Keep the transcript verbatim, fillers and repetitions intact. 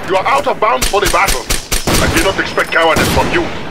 You are out of bounds for the battle. I did not expect cowardice from you.